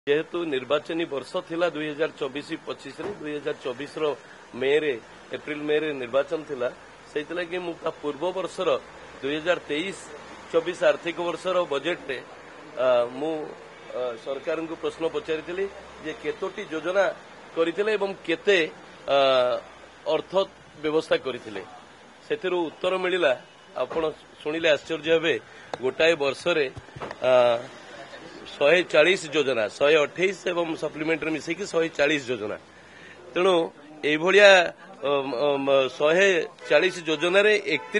जेहेतु निर्वाचनी वर्ष थिला 2024-25 रे 2024 रो मे रे एप्रिल मे रे निर्वाचन थिला सेति लागि मु पूर्व वर्ष रो 2023-24 आर्थिक वर्ष रो बजेट रे मु सरकार को प्रश्न पचारिथिली जे केतोटी योजना करिथिले एवं केते अर्थ व्यवस्था करिथिले सेथिरु उत्तर मिलिला आपण सुनिले आश्चर्य हेबे गोटाए वर्ष रे 140 योजना 128 एवं सप्लीमेंटरी मिसेकी 140 योजना तेणु एभलिया 140 योजना रे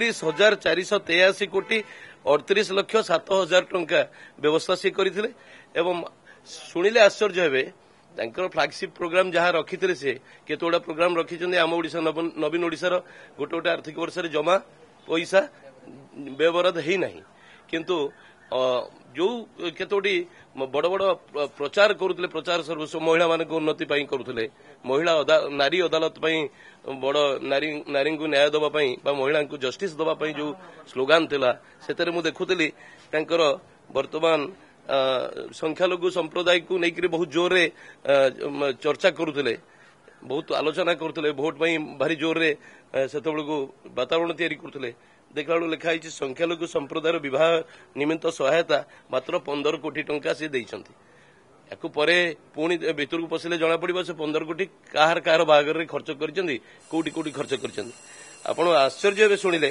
31,483 कोटी 38,07,000 टंका व्यवस्था से करथिले एवं सुनिले आश्चर्य हेबे तांकर फ्लैगशिप प्रोग्राम जहाँ रखिथिले से केतोडा प्रोग्राम रखिछन्ते आम ओडिसा नवीन ओडिसा गोटे गोटे आर्थिक वर्ष रे जमा पैसा व्यवहार हेई नाही किंतु जो केतोटी बड़ बड़ प्रचार करुले प्रचार सर्विस महिला मान उन्नति करुले महिला नारी अदालत बड़ नारी को न्याय दवाई महिला को जस्टिस दवाई जो स्लोगान थिला सेतरे मु देखुली तांकर वर्तमान संख्यालघु संप्रदाय को लेकर बहुत जोर रे चर्चा करुले बहुत आलोचना करुले भोट भारी जोर रे सेतबेल को वातावरण तैयारी करुले देखला लिखाई संख्यालघु संप्रदाय विवाह निमित्त सहायता मात्र 15 कोटी टंका से देइछंती याकु परे पुणी भीतर को पसिले जना पड़िबो से 15 कोटी काहार काहार बागर रे खर्च करिसेंती कोटी कोटी खर्च करिसेंती आपण आश्चर्य बे सुनिले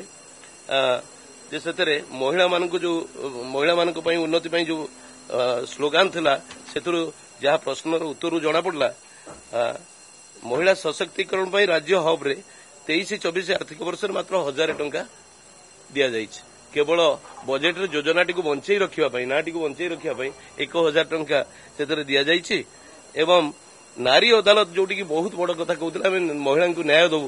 जे सेतरे महिला मानक जो महिला मानक पई उन्नति पई जो स्लोगान थिला सेतरु जहा प्रश्नर उत्तर जना पड़ला महिला सशक्तिकरण पई राज्य हब रे 23-24 आर्थिक वर्ष मात्र 1000 टंका दिया जाइछ केवल बजेट रे योजना टी को बंचई रखिबा पई ना टी को बंचई रखिबा पई 1000 टंका सेतरे दिया जाइछ एवं नारी अदालत जोटी की बहुत बड़ कथा कहउतला महिला को न्याय दबु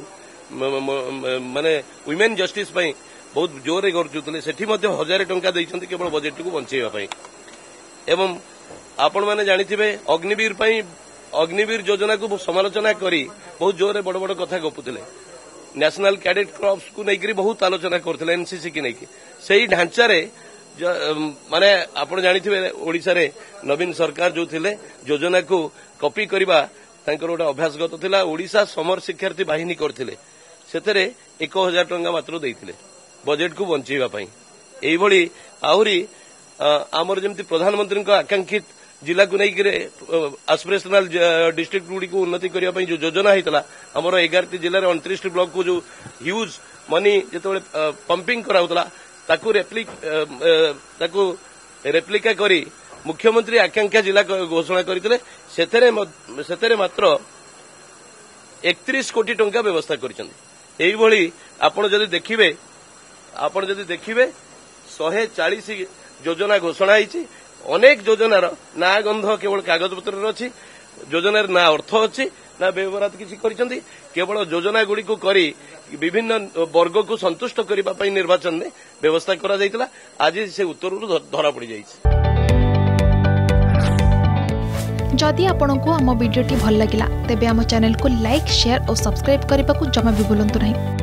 माने वुमेन जस्टिस पई बहुत जोर रे करजुतले सेठी मध्ये 1000 टंका दैछंती केवल बजेट को बंचईबा पई एवं आपण माने जानिथिबे अग्निवीर योजना को समालोचना करी बहुत जोर रे बड़ बड़ कथा गपुतले नेशनल कैडेट क्रॉप्स को लेकर बहुत आलोचना करते एनसीसी की लेकिन सही ढांचा रे माने आपण जानिथिबे ओडिसा रे नवीन सरकार जो थिले योजना को कॉपी करबा तांकर गोटे अभ्यासगत थिला ओडिसा समर शिक्षार्थी बाहिनी करथिले सेतरे 1000 टंका मात्र देइथिले बजेट को बंचीबा पई एई भली आहुरी आमर जेमति प्रधानमंत्री को आकांक्षित जिला को लेकर एस्पिरेशनल डिस्ट्रिक्ट गुडी को उन्नति करने जो योजना होता आमर 11 जिले में 29 ब्लॉक को जो ह्यूज मनी जो पंपिंग कराउतला ताकू रेप्लिका करी मुख्यमंत्री आकांक्षा जिला घोषणा करते सेतेरे मात्र 31 कोटी टंका व्यवस्था करी आपण जदि देखिबे 140 योजना घोषणा होती अनेक योजनार ना गंध केवल कागज पत्र अच्छी योजनार ना अर्थ अच्छी ना व्यवहार किसी करिसेंती केवल योजना गुड़ी को करी विभिन्न वर्ग को संतुष्ट करने निर्वाचन में व्यवस्था करा जायतिला आज से उत्तर धरा पड़ जाइछि। जदि आपंक आम भिडी भल लगा तेब आम चैनल को लाइक शेयर और सब्सक्राइब करने को जमा भी भूलु नहीं।